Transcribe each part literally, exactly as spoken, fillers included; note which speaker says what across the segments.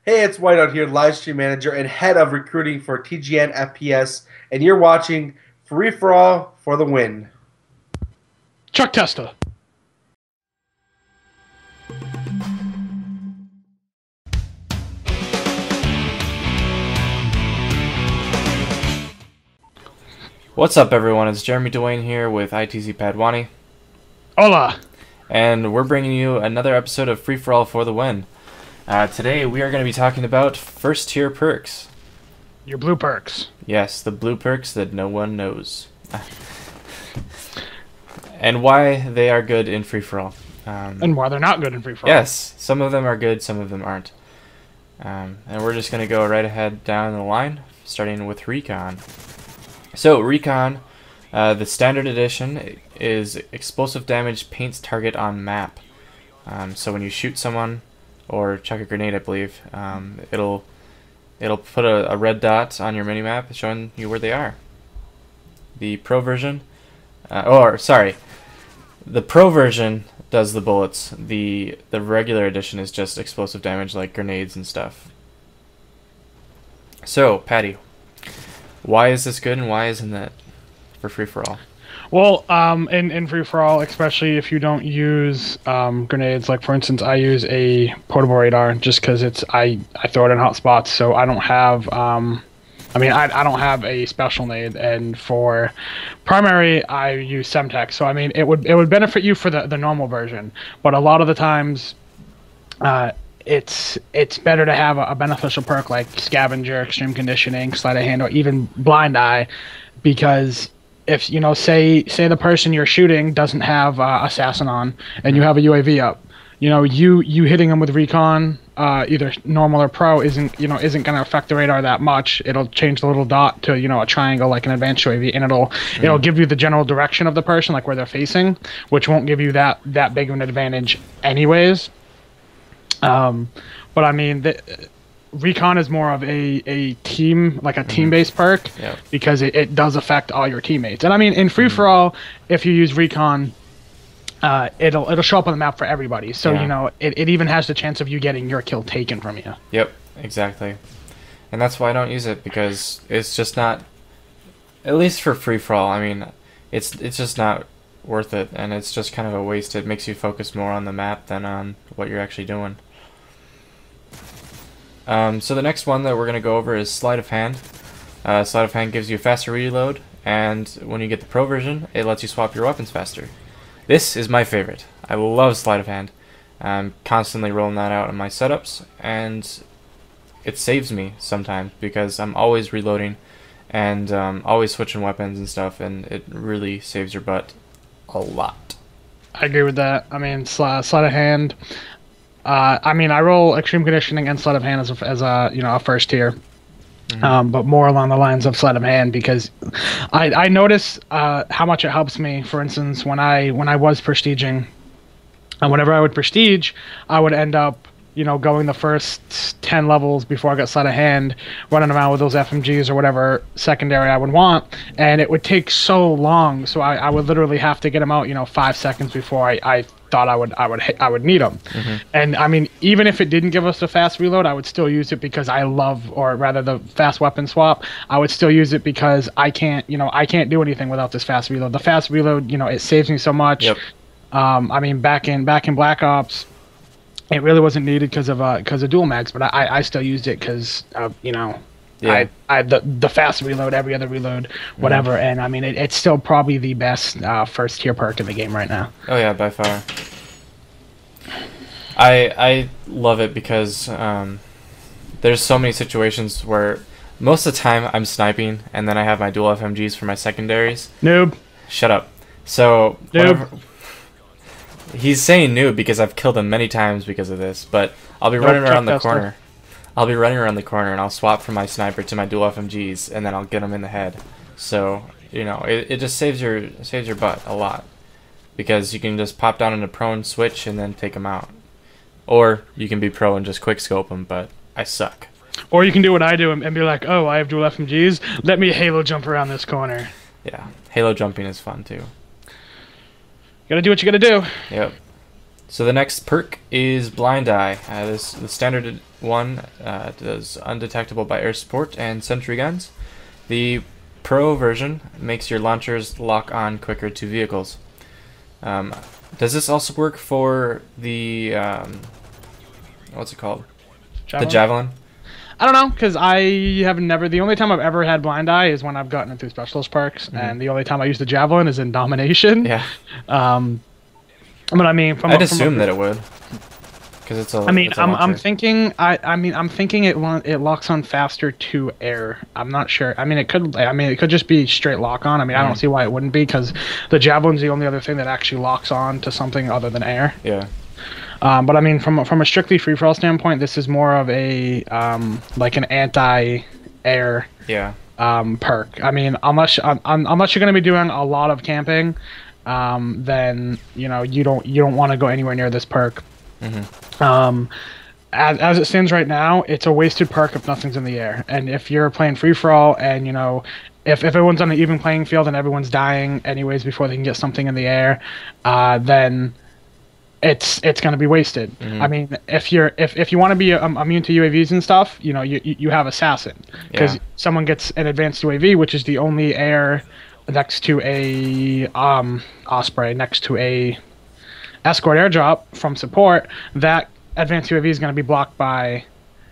Speaker 1: Hey, it's Whiteout here, live stream manager and head of recruiting for T G N F P S, and you're watching Free for All for the Win.
Speaker 2: Chuck Testa.
Speaker 3: What's up, everyone? It's Jeremy Dwayne here with I T Z Padwani.
Speaker 2: Hola.
Speaker 3: And we're bringing you another episode of Free for All for the Win. Uh, today we are going to be talking about first tier perks.
Speaker 2: Your blue perks.
Speaker 3: Yes, the blue perks that no one knows. And why they are good in free for all. Um,
Speaker 2: and why they're not good in free for all.
Speaker 3: Yes, some of them are good, some of them aren't. Um, and we're just going to go right ahead down the line, starting with Recon. So, Recon, uh, the standard edition is explosive damage paints target on map. Um, so when you shoot someone or chuck a grenade, I believe, um, it'll it'll put a, a red dot on your minimap showing you where they are. The pro version, uh, or sorry, the pro version does the bullets. The the regular edition is just explosive damage like grenades and stuff. So, Patty, why is this good and why isn't it for free for all?
Speaker 2: Well, um, in, in free for all, especially if you don't use um, grenades, like for instance, I use a portable radar just because it's I, I throw it in hot spots, so I don't have um, I mean I, I don't have a special nade, and for primary I use Semtex, so I mean it would it would benefit you for the, the normal version, but a lot of the times uh, it's it's better to have a, a beneficial perk like Scavenger, Extreme Conditioning, Sleight of Hand, or even Blind Eye, because if, you know, say say the person you're shooting doesn't have uh, Assassin on, and you have a U A V up, you know, you you hitting them with Recon, uh, either normal or pro, isn't you know isn't going to affect the radar that much. It'll change the little dot to, you know, a triangle like an advanced U A V, and it'll mm. it'll give you the general direction of the person, like where they're facing, which won't give you that that big of an advantage anyways. Um, but I mean, the, Recon is more of a, a team, like a team-based perk,
Speaker 3: Yep.
Speaker 2: because it, it does affect all your teammates. And I mean, in free-for-all, if you use Recon, uh, it'll it'll show up on the map for everybody. So,
Speaker 3: Yeah.
Speaker 2: you know, it, it even has the chance of you getting your kill taken from you.
Speaker 3: Yep, exactly. And that's why I don't use it, because it's just not, at least for free-for-all, I mean, it's it's just not worth it, and it's just kind of a waste. It makes you focus more on the map than on what you're actually doing. Um, so the next one that we're going to go over is Sleight of Hand. Uh, Sleight of Hand gives you a faster reload, and when you get the pro version, it lets you swap your weapons faster. This is my favorite. I love Sleight of Hand. I'm constantly rolling that out in my setups, and it saves me sometimes because I'm always reloading and um, always switching weapons and stuff, and it really saves your butt a lot.
Speaker 2: I agree with that. I mean, sleight, sleight of hand. Uh, I mean, I roll Extreme Conditioning and Sleight of Hand as a, as a you know a first tier, mm-hmm. um, but more along the lines of Sleight of Hand, because I I notice uh, how much it helps me. For instance, when I when I was prestiging, and whenever I would prestige, I would end up, you know, going the first ten levels before I got Sleight of Hand, running around with those F M Gs or whatever secondary I would want, and it would take so long. So I, I would literally have to get them out, you know, five seconds before I, I thought I would I would I would need them. Mm-hmm. And I mean, even if it didn't give us the fast reload, I would still use it because I love, or rather the fast weapon swap. I would still use it because I can't, you know, I can't do anything without this fast reload. The fast reload, you know, it saves me so much.
Speaker 3: Yep.
Speaker 2: Um, I mean, back in back in Black Ops, it really wasn't needed because of uh because of dual mags, but I I still used it because uh, you know,
Speaker 3: yeah.
Speaker 2: I I the the fast reload, every other reload, whatever, mm-hmm. and I mean it, it's still probably the best uh, first tier perk in the game right now.
Speaker 3: Oh yeah, by far. I I love it because um, there's so many situations where most of the time I'm sniping and then I have my dual F M Gs for my secondaries.
Speaker 2: Noob.
Speaker 3: Shut up. So
Speaker 2: Noob.
Speaker 3: Whenever, he's saying noob because I've killed him many times because of this, but I'll be
Speaker 2: Nope,
Speaker 3: running around the
Speaker 2: Testa.
Speaker 3: corner. I'll be running around the corner and I'll swap from my sniper to my dual F M Gs and then I'll get him in the head. So, you know, it, it just saves your saves your butt a lot because you can just pop down into prone, switch, and then take him out. Or you can be pro and just quick scope them, but I suck.
Speaker 2: Or you can do what I do and, and be like, oh, I have dual F M Gs. Let me Halo jump around this corner.
Speaker 3: Yeah, Halo jumping is fun too.
Speaker 2: You gotta do what you gotta do.
Speaker 3: Yep. So the next perk is Blind Eye. Uh, this the standard one uh, does undetectable by air support and sentry guns. The Pro version makes your launchers lock on quicker to vehicles. Um, does this also work for the um, what's it called?
Speaker 2: Javelin?
Speaker 3: The Javelin?
Speaker 2: I don't know, because I have never. The only time I've ever had blind eye is when I've gotten it through specialist perks, mm-hmm. and the only time I use the Javelin is in domination.
Speaker 3: Yeah.
Speaker 2: Um, but I mean, from
Speaker 3: I'd
Speaker 2: a,
Speaker 3: assume
Speaker 2: from a,
Speaker 3: that it would. Because it's a.
Speaker 2: I mean,
Speaker 3: it's a
Speaker 2: I'm
Speaker 3: launcher.
Speaker 2: I'm thinking. I I mean, I'm thinking it lo- it locks on faster to air. I'm not sure. I mean, it could. I mean, it could just be straight lock on. I mean, mm. I don't see why it wouldn't be, because the Javelin's the only other thing that actually locks on to something other than air.
Speaker 3: Yeah.
Speaker 2: Um, but I mean, from from a strictly free for all standpoint, this is more of a um, like an anti-air
Speaker 3: yeah.
Speaker 2: um, perk. I mean, unless um, unless you're going to be doing a lot of camping, um, then you know you don't you don't want to go anywhere near this perk.
Speaker 3: Mm-hmm.
Speaker 2: Um, as, as it stands right now, it's a wasted perk if nothing's in the air. And if you're playing free for all, and you know, if, if everyone's on an even playing field and everyone's dying anyways before they can get something in the air, uh, then it's it's going to be wasted.
Speaker 3: Mm-hmm.
Speaker 2: I mean, if you're if, if you want to be um, immune to U A Vs and stuff, you know, you you have Assassin, because
Speaker 3: yeah.
Speaker 2: someone gets an advanced U A V, which is the only air next to a um Osprey, next to a escort airdrop from support. That advanced U A V is going to be blocked by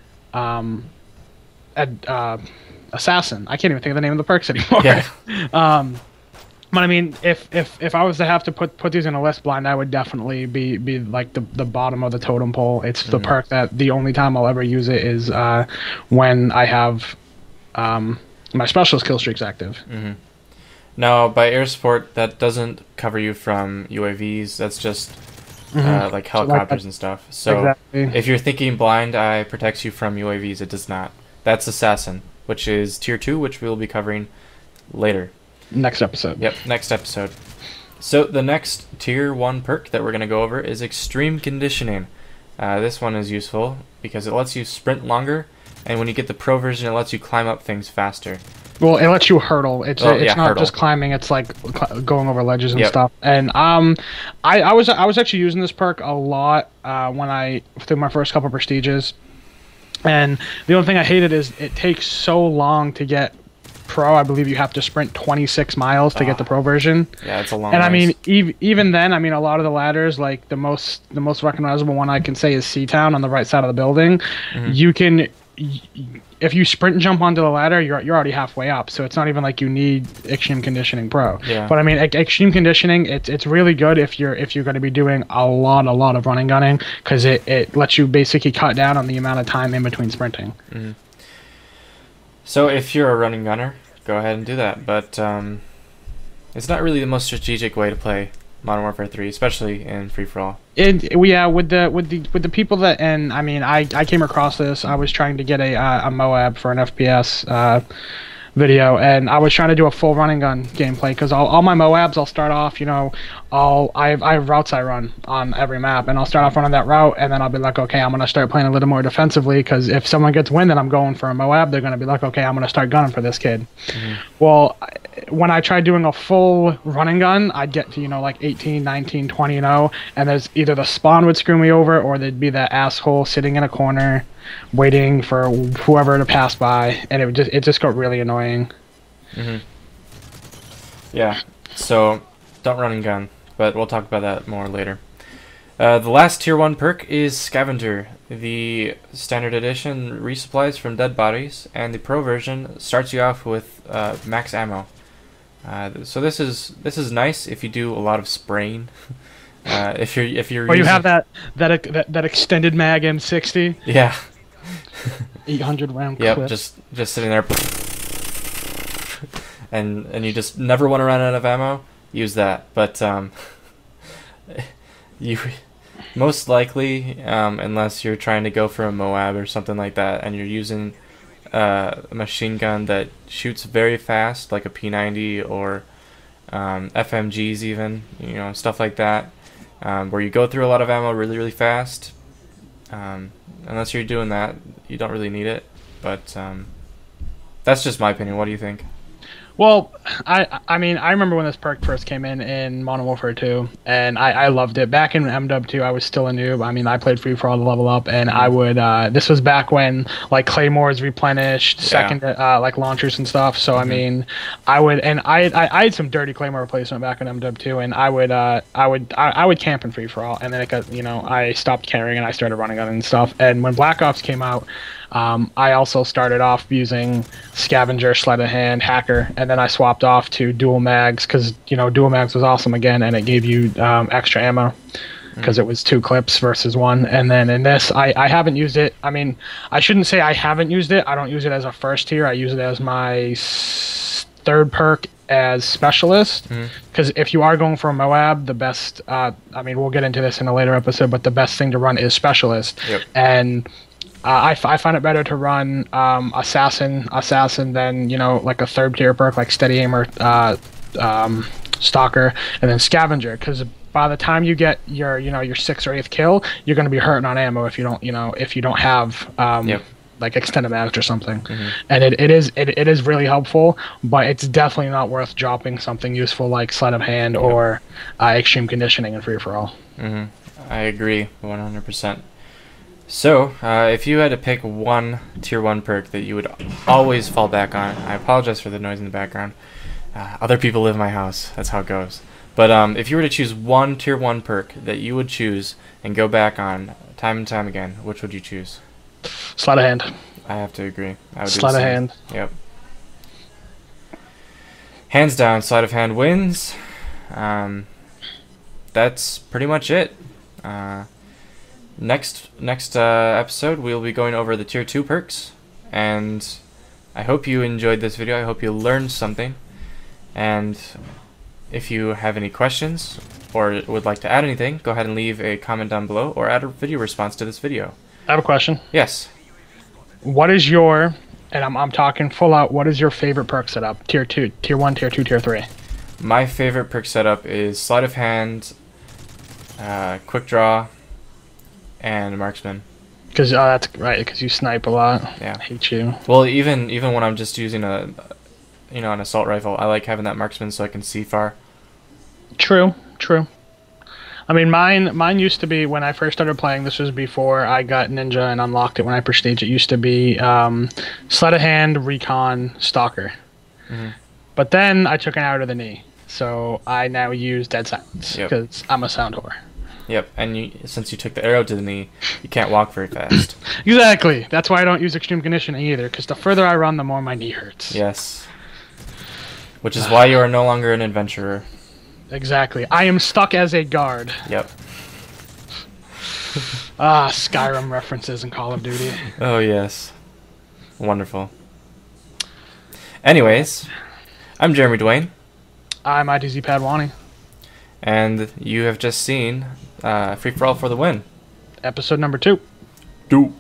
Speaker 2: um ad, uh, Assassin. I can't even think of the name of the perks anymore.
Speaker 3: Yeah.
Speaker 2: um, but I mean, if, if if I was to have to put put these in a list, blind eye would definitely be be like the the bottom of the totem pole. It's the mm. perk that the only time I'll ever use it is uh, when I have um, my specialist kill streaks active.
Speaker 3: Mm-hmm. Now, by air support, that doesn't cover you from U A Vs. That's just mm-hmm. uh, like helicopters so like and stuff. So
Speaker 2: exactly.
Speaker 3: If you're thinking blind eye protects you from U A Vs, it does not. That's Assassin, which is tier two, which we'll be covering later.
Speaker 2: Next episode.
Speaker 3: Yep, next episode. So the next tier one perk that we're going to go over is Extreme Conditioning. Uh, this one is useful because it lets you sprint longer, and when you get the pro version, it lets you climb up things faster.
Speaker 2: Well, it lets you hurdle. It's
Speaker 3: oh,
Speaker 2: it's
Speaker 3: yeah,
Speaker 2: not
Speaker 3: hurdle.
Speaker 2: just climbing. It's like cl- going over ledges and
Speaker 3: yep.
Speaker 2: stuff. And um, I, I was I was actually using this perk a lot uh, when I through my first couple prestiges. And the only thing I hated is it takes so long to get pro. I believe you have to sprint twenty-six miles to oh. get the pro version.
Speaker 3: Yeah, it's a long.
Speaker 2: And
Speaker 3: race.
Speaker 2: I mean, ev- even then, I mean, a lot of the ladders, like the most the most recognizable one I can say is Seatown on the right side of the building. Mm-hmm. You can. Y- if you sprint and jump onto the ladder, you're you're already halfway up. So it's not even like you need Extreme Conditioning Pro.
Speaker 3: Yeah.
Speaker 2: But I mean, e- Extreme Conditioning, it's it's really good if you're if you're going to be doing a lot a lot of running gunning, because it, it lets you basically cut down on the amount of time in between sprinting.
Speaker 3: Mm-hmm. So if you're a running gunner, go ahead and do that. But um, it's not really the most strategic way to play Modern Warfare three, especially in free for all.
Speaker 2: It yeah, with the with the with the people that, and I mean, I, I came across this. I was trying to get a uh, a Moab for an F P S uh, video, and I was trying to do a full running gun gameplay, because all, all my Moabs, I'll start off, you know, I'll I have, I have routes I run on every map, and I'll start off running that route, and then I'll be like, okay, I'm gonna start playing a little more defensively, because if someone gets wind and I'm going for a Moab, they're gonna be like, okay, I'm gonna start gunning for this kid. Mm-hmm. Well, when I tried doing a full running gun, I'd get to, you know, like eighteen, nineteen, twenty and oh, and there's either the spawn would screw me over, or there'd be that asshole sitting in a corner waiting for whoever to pass by, and it would just it just got really annoying.
Speaker 3: Mm-hmm. Yeah, so don't run and gun, but we'll talk about that more later. Uh, the last tier one perk is Scavenger. The standard edition resupplies from dead bodies, and the pro version starts you off with uh, max ammo. Uh, so this is this is nice if you do a lot of spraying. Uh, if you're if you're
Speaker 2: or you
Speaker 3: using...
Speaker 2: have that that that, that extended mag M sixty.
Speaker 3: Yeah.
Speaker 2: eight hundred round
Speaker 3: yep,
Speaker 2: clip.
Speaker 3: just just sitting there. And and you just never want to run out of ammo. Use that, but um, you most likely, um, unless you're trying to go for a Moab or something like that, and you're using uh, a machine gun that shoots very fast, like a P ninety or um, F M Gs, even, you know, stuff like that, um, where you go through a lot of ammo really, really fast. Um, unless you're doing that, you don't really need it. But um, that's just my opinion. What do you think?
Speaker 2: Well, I I mean I remember when this perk first came in in Modern Warfare two, and I, I loved it. Back in M W two, I was still a noob. I mean, I played free for all to level up, and I would. Uh, this was back when like claymores replenished, second yeah. uh, like launchers and stuff. So mm-hmm. I mean, I would, and I, I I had some dirty claymore replacement back in M W two, and I would uh I would I, I would camp in free for all, and then it got you know I stopped carrying and I started running on and stuff. And when Black Ops came out. Um, I also started off using Scavenger, Sleight of Hand, Hacker, and then I swapped off to Dual Mags because, you know, Dual Mags was awesome again, and it gave you um, extra ammo because mm. it was two clips versus one. And then in this, I, I haven't used it. I mean, I shouldn't say I haven't used it. I don't use it as a first tier. I use it as my s- third perk as Specialist because mm. if you are going for a Moab, the best, uh, I mean, we'll get into this in a later episode, but the best thing to run is Specialist. Yep. And Uh, I, f- I find it better to run um, assassin, assassin than you know like a third tier perk like steady aim or uh, um, stalker, and then scavenger. Because by the time you get your you know your sixth or eighth kill, you're going to be hurting on ammo if you don't you know if you don't have um, yep. like extended mags or something. Mm-hmm. And it, it is it, it is really helpful, but it's definitely not worth dropping something useful like sleight of hand yep. or uh, extreme conditioning in free for all.
Speaker 3: Mm-hmm. I agree one hundred percent. So, uh, if you had to pick one tier one perk that you would always fall back on, I apologize for the noise in the background. Uh, other people live in my house. That's how it goes. But um, if you were to choose one tier one perk that you would choose and go back on time and time again, which would you choose?
Speaker 2: Sleight of hand.
Speaker 3: I have to agree. I would
Speaker 2: Sleight of hand.
Speaker 3: Yep. Hands down, sleight of hand wins. Um, that's pretty much it. Uh, Next next uh, episode, we'll be going over the tier two perks, and I hope you enjoyed this video. I hope you learned something, and if you have any questions or would like to add anything, go ahead and leave a comment down below or add a video response to this video.
Speaker 2: I have a question.
Speaker 3: Yes.
Speaker 2: What is your, and I'm, I'm talking full out, what is your favorite perk setup? Tier two, tier one, tier two, tier three?
Speaker 3: My favorite perk setup is sleight of hand, uh, quick draw, and marksman.
Speaker 2: Because oh, that's right. Because you snipe a lot.
Speaker 3: Yeah.
Speaker 2: I hate you.
Speaker 3: Well, even even when I'm just using a, you know, an assault rifle, I like having that marksman so I can see far.
Speaker 2: True. True. I mean, mine mine used to be when I first started playing. This was before I got ninja and unlocked it. When I prestige, it used to be um, sleight of hand, recon, stalker. Mm-hmm. But then I took an arrow to the knee, so I now use dead silence because yep. I'm a sound whore.
Speaker 3: Yep, and you, since you took the arrow to the knee, you can't walk very fast.
Speaker 2: Exactly. That's why I don't use extreme conditioning either, because the further I run, the more my knee hurts.
Speaker 3: Yes. Which is why you are no longer an adventurer.
Speaker 2: Exactly. I am stuck as a guard.
Speaker 3: Yep.
Speaker 2: Ah, Skyrim references in Call of Duty.
Speaker 3: Oh, yes. Wonderful. Anyways, I'm Jeremy Dwayne.
Speaker 2: I'm I D Z Padwani.
Speaker 3: And you have just seen uh, Free For All for the Win.
Speaker 2: Episode number two.
Speaker 3: Two.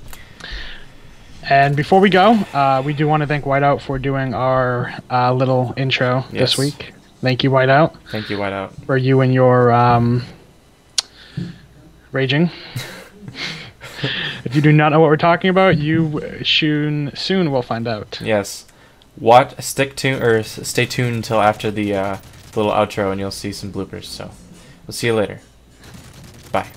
Speaker 2: And before we go, uh, we do want to thank Whiteout for doing our uh, little intro yes. this week. Thank you, Whiteout.
Speaker 3: Thank you, Whiteout.
Speaker 2: For you and your um, raging. If you do not know what we're talking about, you soon soon will find out.
Speaker 3: Yes. What? Stick tuned or stay tuned until after the. Uh, little outro and you'll see some bloopers, so we'll see you later. Bye.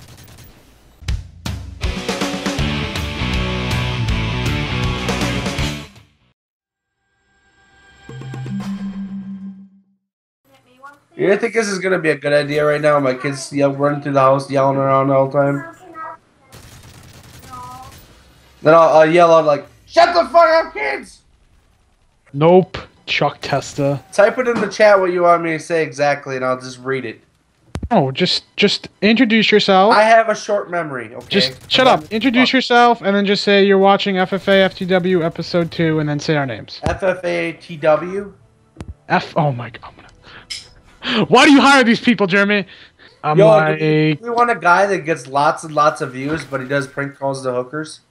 Speaker 1: You don't think this is gonna be a good idea right now? My kids yell, running through the house yelling around all the time. Then I'll, I'll yell out like, "Shut the fuck up, kids!"
Speaker 2: Nope. Chuck Testa.
Speaker 1: Type it in the chat what you want me to say exactly, and I'll just read it.
Speaker 2: Oh, just just introduce yourself.
Speaker 1: I have a short memory, okay?
Speaker 2: Just shut up. Introduce yourself, and then just say you're watching F F A F T W episode two, and then say our names.
Speaker 1: F F A T W?
Speaker 2: F. Oh my god. Why do you hire these people, Jeremy? I'm
Speaker 1: Yo,
Speaker 2: like...
Speaker 1: we, we want a guy that gets lots and lots of views, but he does prank calls to hookers.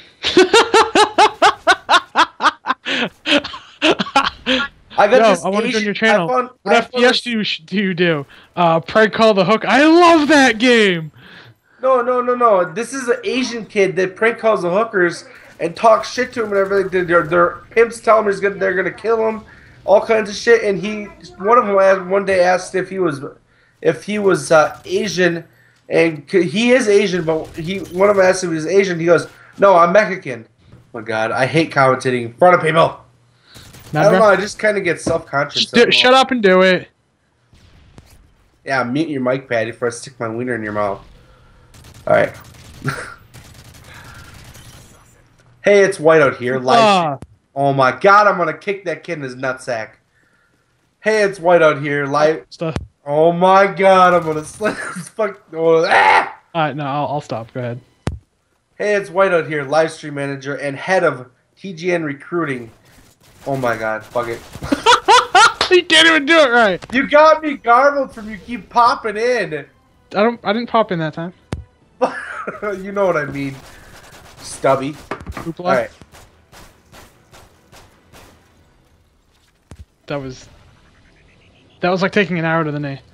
Speaker 1: I got
Speaker 2: Yo,
Speaker 1: this
Speaker 2: I want to join your channel.
Speaker 1: Found,
Speaker 2: what F P S do you do you do? Uh, prank call the hook. I love that game.
Speaker 1: No, no, no, no. This is an Asian kid that prank calls the hookers and talks shit to him whenever they, their their pimps tell him he's gonna, they're gonna kill him. all kinds of shit. And he, one of them, asked, one day asked if he was, if he was uh, Asian, and c- he is Asian, but he, one of them asked if he was Asian. He goes, "No, I'm Mexican." Oh my God, I hate commentating in front of people. I don't know. I just kind of get self-conscious.
Speaker 2: Do, shut up and do it.
Speaker 1: Yeah, mute your mic, Patty, before I stick my wiener in your mouth. All right. Hey, it's White out here. Live.
Speaker 2: Ah.
Speaker 1: Oh my God, I'm gonna kick that kid in his nutsack. Hey, it's White out here. Live.
Speaker 2: Stuff.
Speaker 1: Oh my God, I'm gonna slit his fuck. Oh, ah!
Speaker 2: All right, no, I'll, I'll stop. Go ahead.
Speaker 1: Hey, it's White out here, live stream manager and head of T G N recruiting. Oh my God, fuck it.
Speaker 2: You can't even do it right.
Speaker 1: You got me garbled from you keep popping in.
Speaker 2: I don't. I didn't pop in that time.
Speaker 1: You know what I mean, stubby.
Speaker 2: Hoopla.
Speaker 1: All right.
Speaker 2: That was. That was like taking an arrow to the knee.